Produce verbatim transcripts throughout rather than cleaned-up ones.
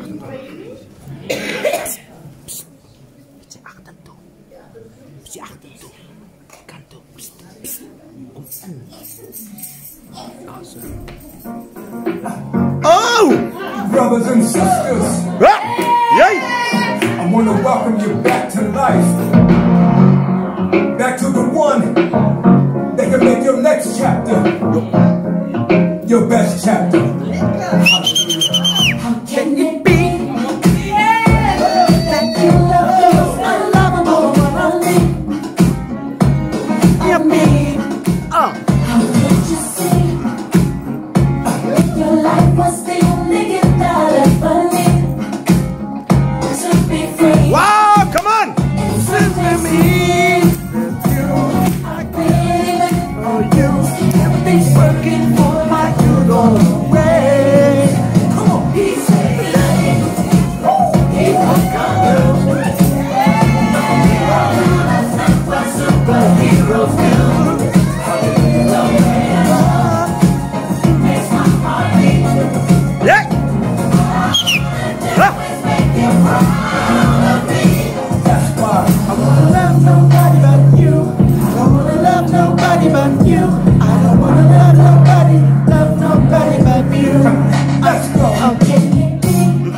Beetje achter toe. Beetje achter toe. Kant toe. Kom aan. Oh! Brothers and sisters. Yay! I want to welcome you back to life. Back to the one that can make your next chapter your best chapter. How can it be that you love those unlovable around me? You mean, uh. How could you see your life was the only gift I'll ever need to be free? Wow, come on! Listen to me. Everything's working for my good old way. Come on, he's saying, he won't come. That's what superheroes do. Love makes my heart beat. Yeah. Always make you proud of me. That's why I wanna love nobody but you. I don't wanna love nobody but you. I don't wanna love nobody, love nobody but you. let's go. How can it be?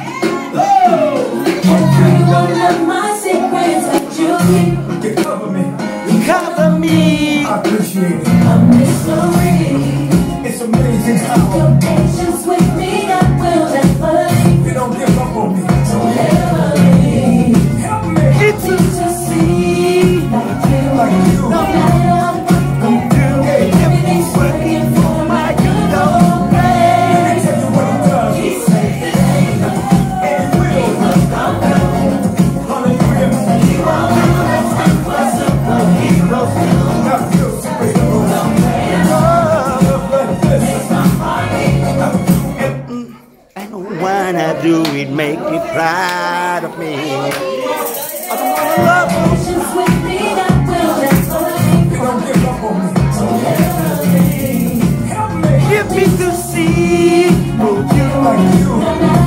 Every one of my secrets that you keep, You cover me. You cover me. I appreciate it. a mystery. It's amazing how Your patience with me, I will never leave. you don't give up on me. Don't ever leave. Help me. It's a To see like you, Like you. no matter what we do, everything's working for my good old Let me way. tell you what it does. He said it ain't And will. come through. Hallelujah. You all know that's not what superheroes do. Now feel superhero. Love like this. My heart beat. I don't wanna do it, make me proud of me. I don't wanna love you. Patience with me, I will never leave. You don't give up on me. Don't ever leave. Help me. Give me to see Like you. No matter